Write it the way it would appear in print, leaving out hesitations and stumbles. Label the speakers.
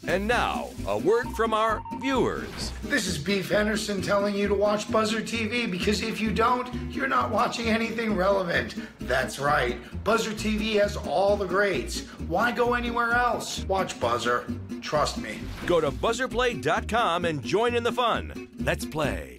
Speaker 1: And now, a word from our viewers.
Speaker 2: This is Beef Henderson telling you to watch Buzzr TV because if you don't, you're not watching anything relevant. That's right. Buzzr TV has all the greats. Why go anywhere else? Watch Buzzr. Trust me.
Speaker 1: Go to buzzrplay.com and join in the fun. Let's play.